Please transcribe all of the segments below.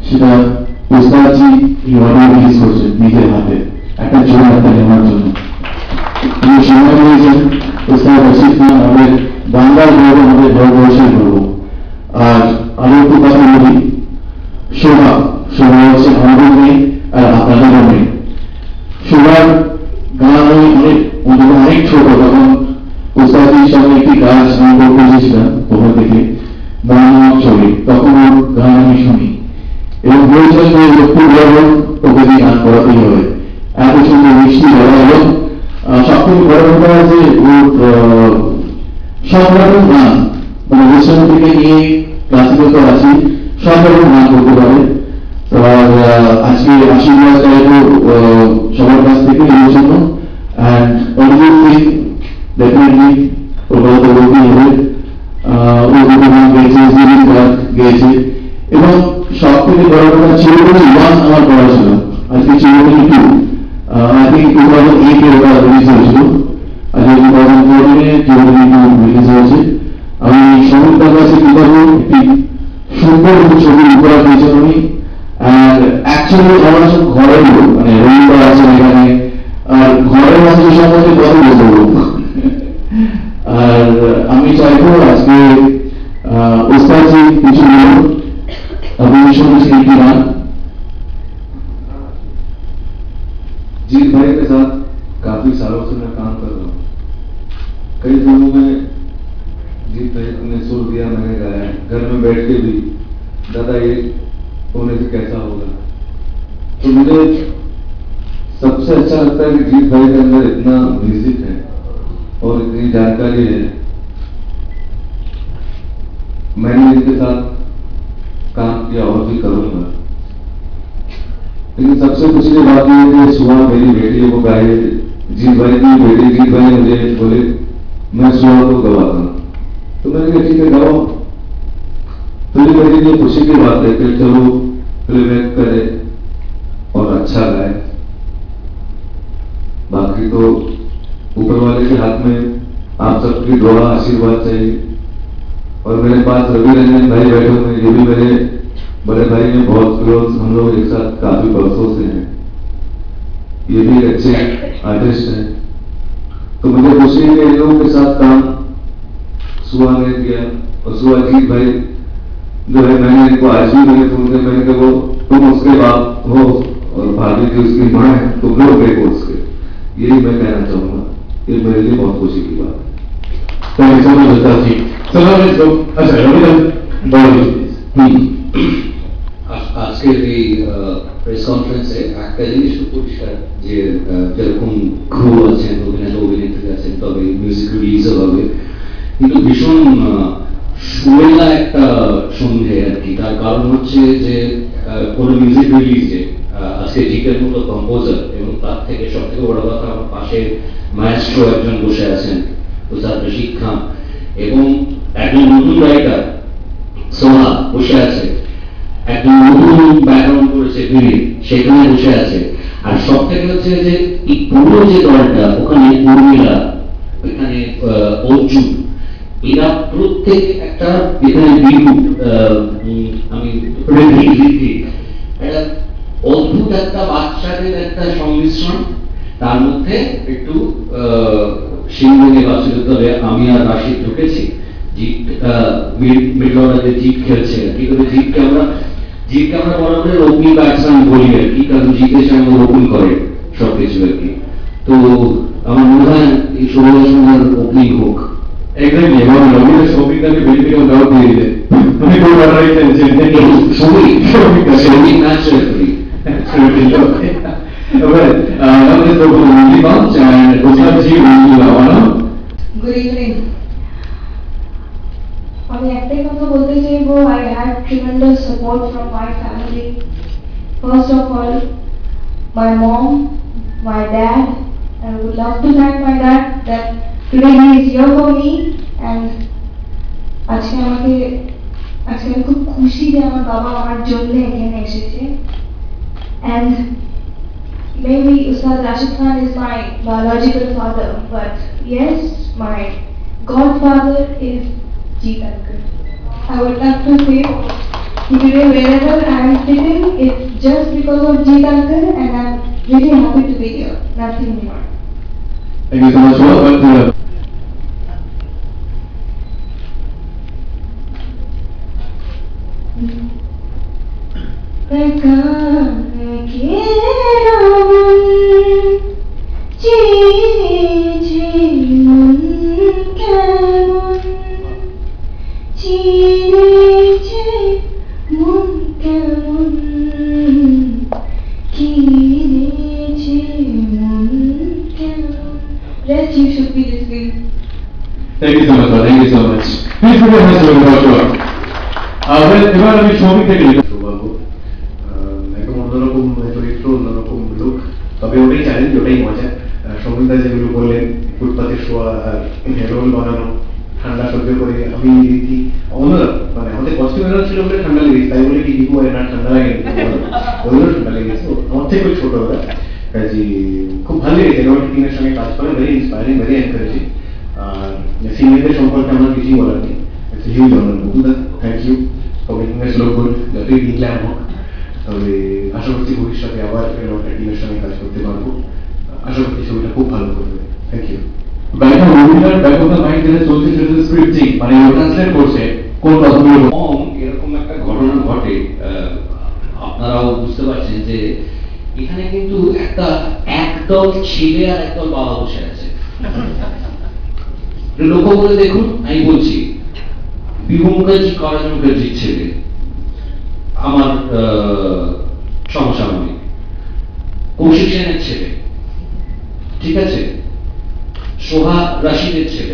সেটা উস্তাদজি এই audio release করছেন নিজের হাতে একটা জোর হাতে নেওয়ার জন্য। তিনি সময় নিয়েছেন। উস্তাদ রশিদ খান আমাদের বাংলার গৌরব, আমাদের ভারতবর্ষের গৌরব। আর আরো একটু কথা বলি, শোভা হচ্ছে আমাদের মেয়ে আর আপনাদেরও মেয়ে। শোভার গান আমি অনেক ছোট তখন উস্তাদের সঙ্গে একটি কাজ আমি করতে এসেছিলাম ওখান থেকে মহানাম ছবি, তখন ওর গান আমি শুনি এবং বলছিলেন যে লক্ষ্মী বলবেন তোকে দিয়ে গান করাতেই হবে, এত সুন্দর মিষ্টি গলা। এবং সব থেকে বড় কথা যে ওর সব রকম গান, মানে ওয়েস্টার্ন থেকে নিয়ে ক্লাসিক্যাল তো আছে, সব রকম গান করতে পারে। আর আজকে আশীর্বাদ চাইব সবার কাছ থেকে এই জন্য। অ্যান্ড অরিজিৎ সিং ডেফিনেটলি কলকাতা বলতেই হবে, ও দুটো গান গেয়েছে, জিরিস গান গেয়েছে। এবং সব থেকে বড় কথা চিরকুনি 1 আমার পড়া ছিল, আজকে চিরকুনি 2 আই থিঙ্ক 2008 এ ওটা রিলিজ হয়েছিল, আজকে 2014 এ চিরকুনি 2 রিলিজ হয়েছে। আমি সমুদ্রের কাছে কীভাবে একটি সুন্দর ছবি উপহার দিয়েছেন উনি। আর অ্যাকচুয়ালি আমার সব ঘরের লোক, মানে রবিবার আছে এখানে, আর ঘরের মানুষের সম্বন্ধে কথা বলতে বলবো। আর আমি চাইবো আজকে উস্তাদজি কিছু বলুন, আপনি শুনেছেন একটি গান। जीत भाई के साथ काफी सालों से मैं काम कर रहा हूँ। कई फिल्मों में जीत भाई ने सुर दिया, मैंने गाया है घर में बैठ के भी, दादा ये होने से कैसा होगा। तो मुझे सबसे अच्छा लगता है कि जीत भाई के अंदर इतना म्यूजिक है और इतनी जानकारी है। मैंने इनके साथ काम किया और भी करूंगा। लेकिन सबसे खुशी की बात यह है कि सुहा मेरी बेटी को गाए, जीत भाई की बेटी जीत भाई मुझे बोले मैं सुहा को गवाता हूं, तो मैंने कहा ठीक है गाओ। तो ये मेरे लिए खुशी की बात है कि चलो प्लेबैक करे और अच्छा गाए। बाकी तो ऊपर वाले के हाथ में आप सबकी दुआ आशीर्वाद चाहिए। और मेरे पास रवि रंजन भाई बैठे हुए, ये भी मेरे बड़े भाई ने बहुत क्लोज, हम लोग एक साथ काफी बरसों से हैं। ये भी अच्छे आर्टिस्ट हैं, तो मुझे खुशी है इन लोगों के साथ काम सुहा ने किया। और सुहा जीत भाई जो है, मैंने इनको आज भी मैंने फोन किया, मैंने कहा वो तुम उसके बाप हो और भाभी की उसकी माँ है, तुम लोग देखो उसके, यही मैं कहना चाहूंगा। ये मेरे लिए बहुत खुशी की बात है। थैंक यू सो मच उस्ताद जी। चलो लेट्स गो। अच्छा रवि বলো আজকের এই প্রেস কনফারেন্সে একটা জিনিস তো পরিষ্কার যে যেরকম ক্রু আছেন, অভিনেতা অভিনেত্রী আছেন, তবে মিউজিক রিলিজও হবে, কিন্তু ভীষণ সুরেলা একটা সন্ধে আর কি। তার কারণ হচ্ছে যে কোনো মিউজিক রিলিজে আজকে জিকের মতো কম্পোজার, এবং তার থেকে সব থেকে বড় কথা আমার পাশে মায়েস্ট্রো একজন বসে আছেন, উস্তাদ রশিদ খান, এবং একজন নতুন রাইটার সোহা বসে আছে, একজন নতুন ব্যাকগ্রাউন্ড করেছে বিনি সেখানে বসে আছে। আর সব থেকে হচ্ছে যে এই পুরো যে দলটা, ওখানে উর্মিলা, ওখানে অর্জুন, এরা প্রত্যেক একটা, এখানে বিহু, আমি একটা অদ্ভুত একটা বাচ্চাদের একটা সংমিশ্রণ, তার মধ্যে একটু সিংহ নির্বাচিত দলে আমি আর রাশিদ ঢুকেছি। মিডল অর্ডারে জিত খেলছে, কি করে জিতকে আমরা বরাবর ওপেনিং ব্যাটসম্যান বলি আর কি, কারণ জিতের সঙ্গে ওপেন করে সবকিছু আর কি। তো আমার মনে হয় এই 16 সুন্দর ওপেনিং হোক। এক্স্যাক্টলি, এবং রবির সৌভিকটাকে বেনিফিট অফ ডাউট দিয়ে দিলে তুমি কোন অর্ডারে চেয়েছেন Souvik match referee. Well, now let's go to the movie bounce and Ustadji will Ravana. Good evening. আমি একটাই কথা বলতে চাইবো, I had tremendous support from my family. First of all, my mom, my dad, and I would love to thank my dad that today he is here for me, and আজকে আমি খুব খুশি যে আমার বাবা আমার জন্য এখানে এসেছে। And maybe Ustad Rashid Khan is my biological father, but yes, my godfather is Jeet Uncle. I would love to say Today, wherever I am sitting, it's just because of Jeet uncle, and I'm really happy to be here. Nothing more. Thank you so much. Welcome. Rest, you should be listening. Thank you so much, sir. Thank you so much. Please put your hands together for sure. এবার আমি শ্রমিক থেকে সৌভাগ্য একদম অন্যরকম চরিত্র, অন্যরকম look, তবে ওটাই চ্যালেঞ্জ, ওটাই মজা। সৌমিকদা যেগুলো বললেন, ফুটপাতে শোয়া আর রোল বানানো, ঠান্ডা সহ্য করে আমি দেখি অন্যরকম, মানে আমাদের কস্টিউমেরও ছিল বলে ঠান্ডা লেগেছে, তাই বলে কি দিব না ঠান্ডা লাগে ওদেরও ঠান্ডা লেগেছে, আমার থেকে খুব ছোট ওরা, কাজে খুব ভালো লেগেছে এরকম টিমের সঙ্গে কাজ করে, ভেরি ইন্সপায়ারিং, ভেরি এনকারেজিং। আর সিনিয়রদের সম্পর্কে আমার কিছুই বলার নেই, huge honour. Thank you for making us look good, যতই ডিক্লাইন হোক, তবে আশা করছি ভবিষ্যতে আবার এরকম একটা টিমের সঙ্গে কাজ করতে পারবো, আশা করছি ছবিটা খুব ভালো করবে। Thank you. ব্যাক অফ রবিনার ব্যাক অফ দ্য মাইন্ড যেটা চলছে সেটা স্ক্রিপ্টিং, মানে ও ট্রান্সলেট করছে কোন কথাগুলো। এরকম একটা ঘটনা ঘটে, আপনারাও বুঝতে পারছেন যে এখানে কিন্তু একদল ছেলে আর একদল বাবা বসে আছে। লক্ষ্য করে দেখুন, আমি বলছি বিভু মুখার্জি, করাজ মুখার্জির ছেলে, আমার সমসাময়িক, কৌশিক সেনের ছেলে, ঠিক আছে, সোহা রাশিদের ছেলে,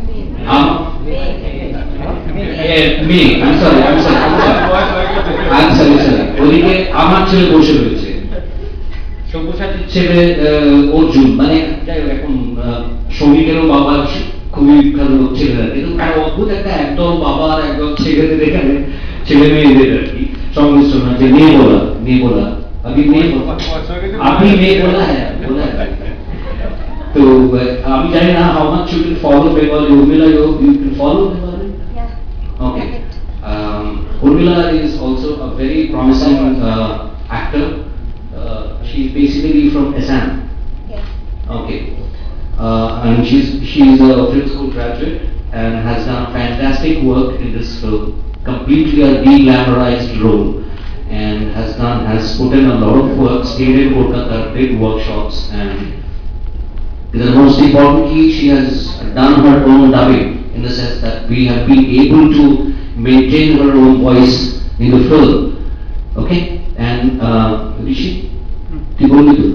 ওদিকে আমার ছেলে বসে রয়েছে, সব্যসাচীর ছেলে অর্জুন, মানে যাই হোক এখন শ্রমিকেরও বাবা খুবই ভালো ছেলেরা, কিন্তু অদ্ভুত একটা একদল বাবা আর একদল ছেলেদের এখানে ছেলে মেয়েদের আর কি সংমিশ্রণ আছে। মেয়ে বলা আপনি মেয়ে বলা হ্যাঁ বলা হ্যাঁ। তো আমি জানি না how much you can follow Bengali. Urmila, you can follow Bengali? Okay. Urmila is also a very promising actor. She's basically from Assam. Yes. Okay. And she is a film school graduate and has done fantastic work in this film, completely a de-glamorized role, and has put in a lot of work, stayed in Kolkata, did workshops, and the most importantly, she has done her own dubbing, in the sense that we have been able to maintain her own voice in the film. Okay? And Rishi, you go with it.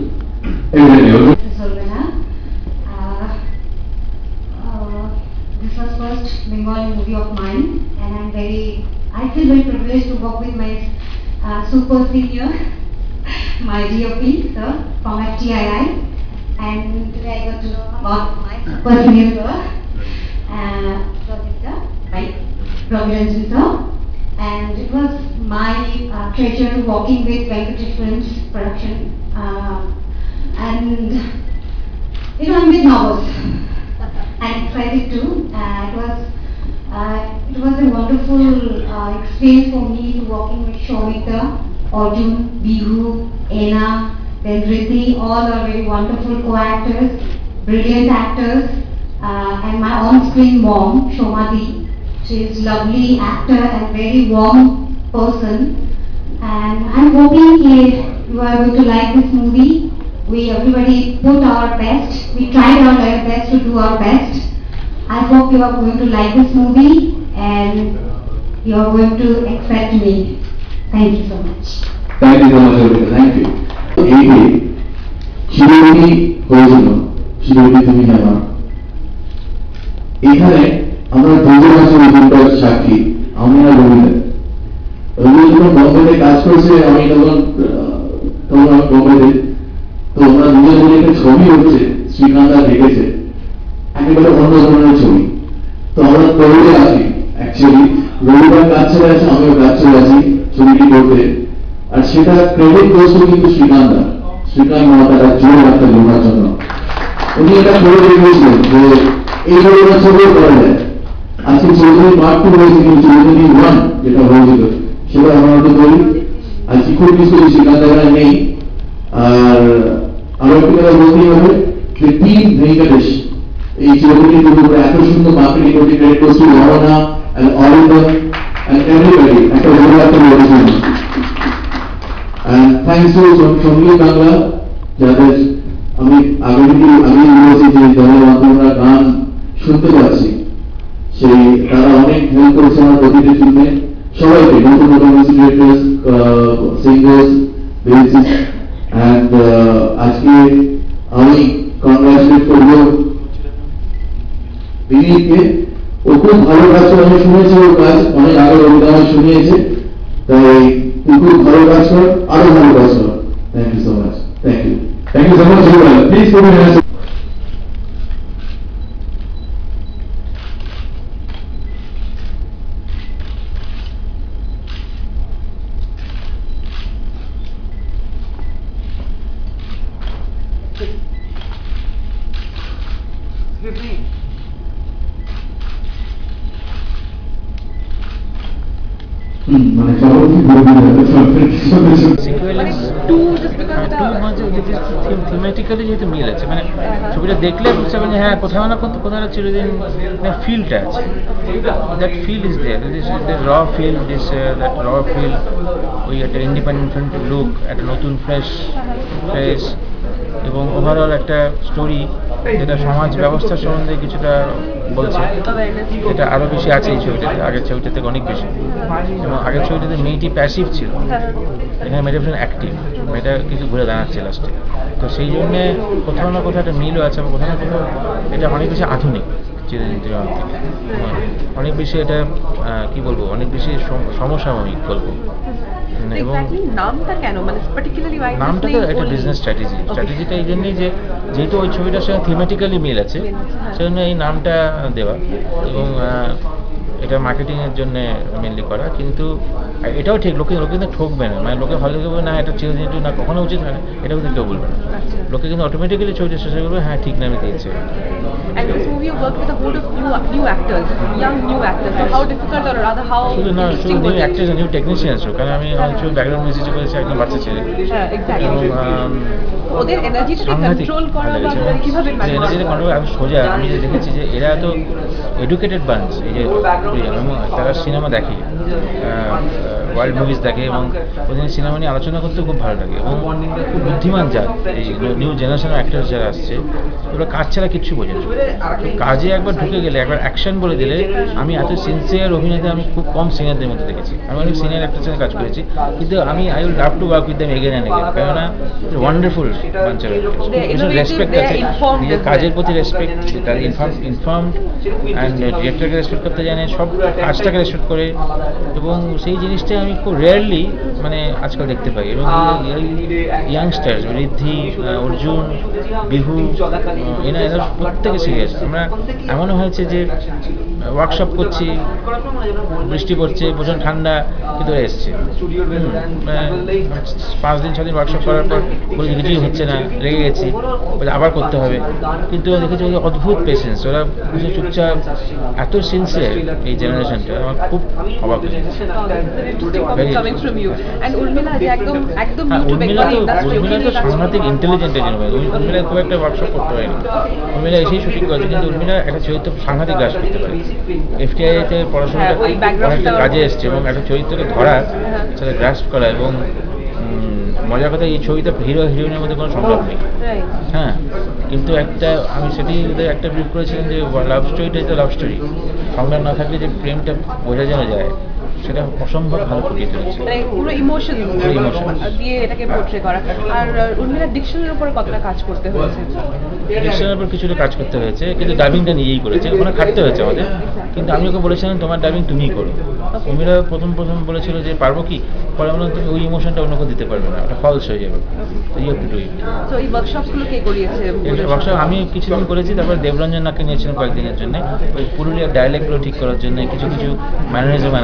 This was first Bengali movie of mine, and I feel very privileged to work with my super senior, my DOP, sir, from FTII, and today I got to know about my super senior, sir, right, Raviranjan sir, and it was my treasure working with Venkatesh Films production, and you know, I'm a bit nervous and excited too. It was a wonderful experience for me to working with Shomita, Arjun, Bihu, Ena, then Riddhi, all are very wonderful co-actors, brilliant actors, and my on-screen mom, Shomadi. She is lovely actor and very warm person, and I'm hoping you are going to like this movie. Everybody put our best. We tried our best to do our best. I hope you are going to like this movie and you are going to accept me. Thank you so much. Thank you so much, Urmila. Thank you. শিরোমণি হয়েছিল, শিরোমণি তুমি জানো, এখানে আমরা দুজন আছি অভিজ্ঞতার সাক্ষী, আমি আর রবিদা। রবিদা যখন বম্বেতে কাজ করছে, আমি তখন বম্বেতে, তো আমরা দুজন মিলে একটা ছবি হচ্ছে, শ্রীকান্ত দেখেছে, একেবারে অন্য ধরনের ছবি। তো আমরা কোভিডে আছি, অ্যাকচুয়ালি রবিবার কাজ ছেড়ে আছে, আমিও কাজ ছেড়ে আছি ছবিটি করতে, আর সেটা ক্রেডিট করছে কিন্তু শ্রীকান্ত মহাতারা জোর একটা লোনার জন্য। উনি এটা করে দেখিয়েছিলেন যে এই ধরনের ছবিও করা যায়। আজকে চৌধুরী পার্ট 2 হয়েছে, কিন্তু চৌধুরী 1 যেটা হয়েছিল সেটা আমরা হয়তো বলি। আজকে খুব মিস করি শ্রীকান্ত এখানে নেই। আর আরো একটি কথা বলতেই হবে যে টিম ভেঙ্কটেশ এই ছবিটির উপরে এত সুন্দর মার্কেটিং করতে credit goes to Ramana and all of them and everybody একটা বড় একটা বলেছেন। and thanks to সঙ্গীত বাংলা যাদের আমি আগে বলেছি যে দলের মাধ্যমে গান শুনতে পাচ্ছি, সেই তারা অনেক হেল্প করেছে আমার প্রতিটি ফিল্মে। সবাইকে নতুন নতুন music directors, singers, bassist and আজকে আমি কংগ্রাচুলেট করবো বিনীতকে। ও খুব ভালো কাজ করে, আমি শুনেছি ওর কাজ অনেক আগে রবীন্দ্র শুনিয়েছে, তাই তুই খুব ভালো কাজ কর, আরো ভালো কাজ কর। Thank you so much. Thank you so much. Please পড়ে মানে থিমেটিক্যালি যেহেতু মিল আছে, মানে ছবিটা দেখলে বুঝতে পারবেন হ্যাঁ কোথাও না কোথাও চিরদিন ফিলটা আছে, দ্যাট ফিল ইজ দেয়ার, র ফিল, দ্যাট র ফিল, ওই একটা ইন্ডিপেন্ডেন্ট লুক, একটা নতুন ফ্রেশ ফেস এবং ওভারঅল একটা স্টোরি যেটা সমাজ ব্যবস্থার সম্বন্ধে কিছুটা বলছে, এটা আরও বেশি আছে এই ছবিটাতে, আগের ছবিটা থেকে অনেক বেশি। এবং আগের ছবিটাতে মেয়েটি প্যাসিভ ছিল, এখানে মেয়েটা ভীষণ অ্যাক্টিভ, মেয়েটা কিছু ঘুরে দাঁড়াচ্ছে লাস্টে। তো সেই জন্যে কোথাও না কোথাও একটা মিলও আছে, এবং কোথাও না কোথাও এটা অনেক বেশি আধুনিক চিরদিন থেকে, অনেক বেশি এটা কি বলবো, অনেক বেশি সমসাময়িক গল্প। এবং নামটা কেন, মানে নামটা তো একটা বিজনেস স্ট্র্যাটেজিটা এই জন্যই যে যেহেতু ওই ছবিটার সঙ্গে থিমেটিক্যালি মিল আছে, সেজন্য এই নামটা দেওয়া এবং এটা মার্কেটিংয়ের জন্য মেনলি করা। কিন্তু এটাও ঠিক, লোকে কিন্তু ঠকবে না, মানে লোকে ভালো করবে না এটা চিরদিন না কখনো উচিত হয় না, এটাও কিন্তু কেউ বলবে না। লোকে কিন্তু অটোমেটিক্যালি ছবিটা শেষ করবে হ্যাঁ ঠিক নামে দিয়েছে। And this movie you worked with a whole of new actors, young new actors. So how difficult or rather how শুধু নিউ অ্যাক্টরস নিউ টেকনিশিয়ানস, কারণ আমি ছবি ব্যাকগ্রাউন্ড মিউজিক করেছি একজন বাচ্চা ছেলে, ওদের এনার্জিটাকে কন্ট্রোল করা বা কিভাবে এনার্জিটা কন্ট্রোল। আমি সোজা আমি যে দেখেছি যে এরা তো এডুকেটেড বাঞ্চ, এই যে তারা সিনেমা দেখে, ওয়ার্ল্ড মুভিজ দেখে এবং ওদের সিনেমা নিয়ে আলোচনা করতে খুব ভালো লাগে এবং খুব বুদ্ধিমান জাত। এই নিউ জেনারেশনের অ্যাক্টার্স যারা আসছে ওরা কাজ ছাড়া কিচ্ছু বোঝে না, কাজে একবার ঢুকে গেলে একবার অ্যাকশন বলে দিলে, আমি এত সিনসিয়ার অভিনেতা আমি খুব কম সিনিয়রদের মধ্যে দেখেছি। আমি অনেক সিনিয়র অ্যাক্টারের সঙ্গে কাজ করেছি, কিন্তু আমি I will love to work with them again and again, কেননা wonderful bunch of actors, respect আছে, নিজের কাজের প্রতি রেসপেক্ট, তার ইনফর্মড অ্যান্ড ডিরেক্টরকে রেসপেক্ট করতে জানে, সব কাজটাকে রেসপেক্ট করে, এবং সেই জিনিসটা আমি খুব রেয়ারলি মানে আজকাল দেখতে পাই। এবং ইয়াংস্টার্স ঋদ্ধি, অর্জুন, বিহু, এরা প্রত্যেকে সিরিয়াস। আমরা এমনও হয়েছে যে ওয়ার্কশপ করছি, বৃষ্টি পড়ছে, প্রচণ্ড ঠান্ডা, কিন্তু এসছে 5 দিন 6 দিন ওয়ার্কশপ করার পর বলছি কিছুই হচ্ছে না, লেগে গেছি, আবার করতে হবে। কিন্তু দেখেছি ওদের অদ্ভুত পেশেন্স, ওরা চুপচাপ, এত সিনসিয়ার এই জেনারেশনটা, আমার খুব অবাক হয়েছে। উর্মিলা তো সাংঘাতিক ইন্টেলিজেন্ট একজন, উর্মিলা খুব একটা ওয়ার্কশপ করতে হয়নি, উর্মিলা এসেই শুটিং করেছে, কিন্তু উর্মিলা একটা চরিত্র সাংঘাতিক গ্রাস করতে পারে। এফটিআইতে পড়াশোনাটা অনেকটা কাজে এসছে এবং একটা চরিত্রকে ধরা, সেটা গ্রাস করা, এবং মজার কথা এই ছবিতে হিরো হিরোইনের মধ্যে কোনো সংলাপ নেই, হ্যাঁ, কিন্তু একটা আমি সেটি ওদের একটা ব্রিফ করেছিলাম যে লাভ স্টোরিটাই তো লাভ স্টোরি, সংলাপ না থাকলে যে প্রেমটা বোঝা জানা যায়, সেটা অসম্ভব ভালো ফুটিয়ে তুলেছে, পুরো ইমোশন দিয়ে এটাকে পোর্ট্রে করা। আর উর্মিলা ডিকশনের উপর কতটা কাজ করতে হয়েছে? ডিকশনের উপর কিছুটা কাজ করতে হয়েছে, কিন্তু ডাবিংটা নিজেই করেছে, ওখানে খাটতে হয়েছে আমাদের, কিন্তু আমি ওকে বলেছিলাম তোমার ডাবিং তুমিই করো। উর্মিলা প্রথম বলেছিল যে পারবো কি, পরে বললাম তুমি ওই ইমোশনটা অন্য কেউ দিতে পারবে না, ওটা ফলস হয়ে যাবে, তো you have to do it. তো এই ওয়ার্কশপগুলো কে করিয়েছে? ওয়ার্কশপ আমি কিছুদিন করেছি, তারপর দেবরঞ্জন নাকে নিয়েছিলাম কয়েকদিনের জন্য, ওই পুরুলিয়ার ডায়ালেক্টগুলো ঠিক করার জন্য, কিছু ম্যানারিজম আনার জন্য,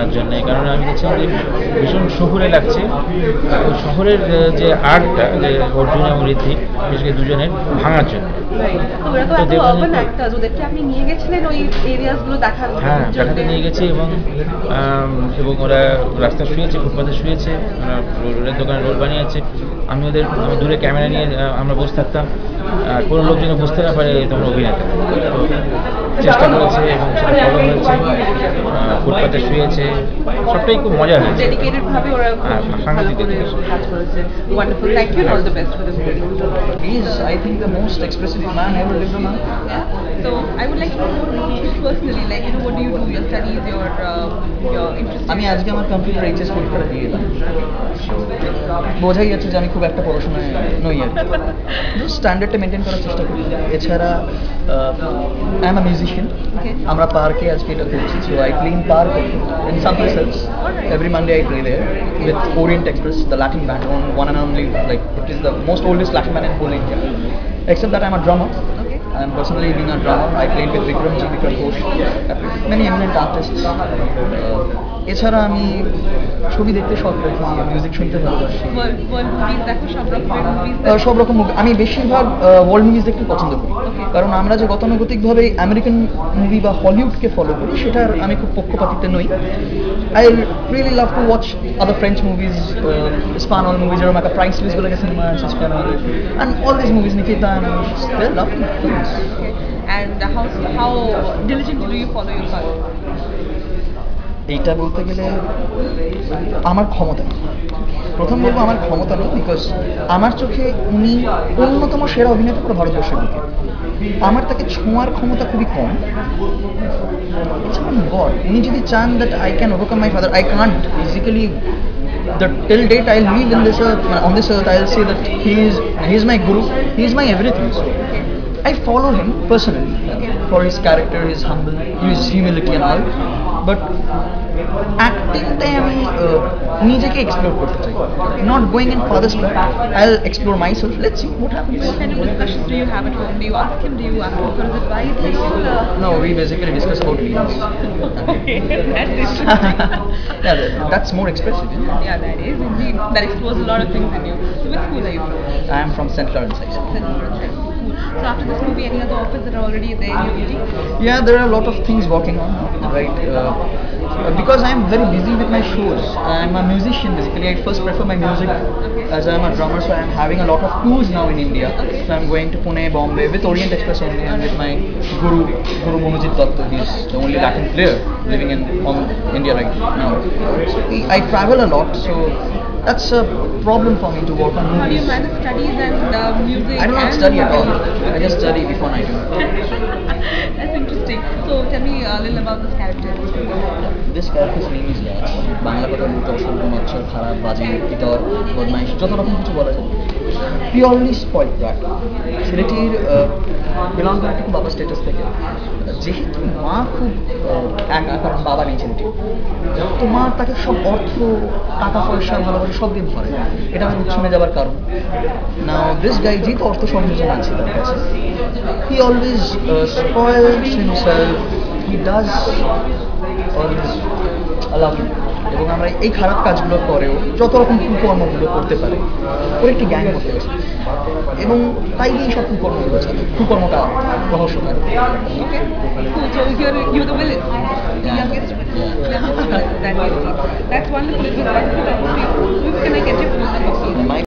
কারণ আমি দেখছিলাম যে ভীষণ শহুরে লাগছে। ওই শহরের যে আর্টটা যে অর্জুন এবং ঋদ্ধি বিশেষ করে দুজনের ভাঙার জন্য। তো ওরা তো এত আরবান অ্যাক্টরস, ওদেরকে আপনি নিয়ে গেছিলেন ওই এরিয়াসগুলো দেখার জন্য? হ্যাঁ, দেখাতে নিয়ে গেছি এবং ওরা রাস্তা শুয়েছে, ফুটপাতে শুয়েছে, ওরা রোলের দোকানে রোল বানিয়েছে। আমি দূরে ক্যামেরা নিয়ে আমরা বসে থাকতাম, কোনো লোক যেন বুঝতে না পারে তোমরা অভিনেতা। তো চেষ্টা করেছে এবং সেটা ফলো হয়েছে, ফুটপাতে শুয়েছে, সবটাই খুব মজা হয়েছে। ডেডিকেটেড ভাবে ওরা সাংঘাতিক কাজ করেছে। Wonderful, thank you, all the best for this movie. He is, I think, the most expressive man ever lived on earth. So I would like to know you personally, like what do you do, your studies, your interests? আমি আজকে আমার computer HS পরীক্ষাটা দিয়ে এলাম, বোঝাই যাচ্ছে যে আমি খুব একটা পড়াশোনায় নই আর কি, স্ট্যান্ডার্ডটা মেনটেন করার চেষ্টা করি। এছাড়া আই এম আ মিউজিশিয়ান। আমরা পার্কে আজকে এটা করছি, so I play in park in some places. Every Monday I play there with Orient Express, the Latin band, one and only, like it is the most oldest Latin band in whole India. Except that I'm a drummer. I am personally being a drummer. I played with Vikram Ghosh, many eminent artists. এছাড়া আমি ছবি দেখতে শখ রাখি, music শুনতে ভালোবাসি। সব রকম মুভি, আমি বেশিরভাগ ওয়ার্ল্ড মুভিজ দেখতে পছন্দ করি, কারণ আমরা যে গতানুগতিকভাবে আমেরিকান মুভি বা হলিউডকে ফলো করি সেটার আমি খুব পক্ষপাতিত্বে নই। I really love to watch other French movies, স্পানল মুভিজ, যেরকম একটা প্রাইস লিস্ট বলে গেছে স্পানল, and all this movies, Nikita, they are lovely films. And how diligently do you follow your career? এইটা বলতে গেলে আমার ক্ষমতা, প্রথম বলবো আমার ক্ষমতা নেই, বিকজ আমার চোখে উনি অন্যতম সেরা অভিনেতা পুরো ভারতবর্ষের বুকে। আমার তাকে ছোঁয়ার ক্ষমতা খুবই কম। গড, উনি যদি চান that I can overcome my father, I can't physically. The till date I'll live in this earth, on this earth I'll say that he is my guru, he is my everything. So I follow him personally for his character, his humility and all. But acting-টাই আমি নিজেকে explore করতে চাই, not going in father's step. I'll explore myself. Let's see what happens. What kind of discussions do you have at home? Do you ask him? Do you ask him for his advice? No, we basically discuss about feelings. Okay, that's interesting. Yeah, that's more expressive. Yeah, that is indeed. That explores a lot of things in you. So which school are you from? I am from St. Lawrence High School. St. Lawrence High School. So after this movie, any other offers that are already there in your duty? Yeah, there are a lot of things working on, right? Because I'm very busy with my shows. I'm a musician basically. I first prefer my music as I'm a drummer, so I'm having a lot of tours now in India. So I'm going to Pune, Bombay with Orient Express only, and with my Guru Monojit Datta. He's the only Latin player living in India right now. So I travel a lot, so that's a problem for me to work on movies. How do you manage studies and music? I do not study at all. I just study before night. That's interesting. So tell me a little about this character. This character's name is Raj. Bangla কথা বলতে অসভ্য, মচ্ছর, খারাপ, বাজে, ইতর, বদমাইশ, যত রকম কিছু বলা যায়। Purely spoiled brat. ছেলেটির বিলং করে একটু বাবা স্ট্যাটাস থেকে, যেহেতু মা খুব একা, কারণ বাবা নেই ছেলেটির, তো মা তাকে সব অর্থ, টাকা পয়সা, ভালোবাসা সব দিয়ে ভরে। এটা আমার উচ্ছনে যাবার কারণ। নাও দিস গাই যেহেতু অর্থ সংযোজন আছে তার কাছে, he always spoils himself, he does always allow him. এবং আমরা এই খারাপ কাজগুলোর পরেও যত রকম কুকর্মগুলো করতে পারে, ওর একটি গ্যাং করতে গেছে, এবং তাই এই সব কুকর্মগুলো চালে, কুকর্মটা রহস্যকার। Okay, cool. So you're the villain, the youngest villain. That's wonderful. It was wonderful. Who can I get you from the book?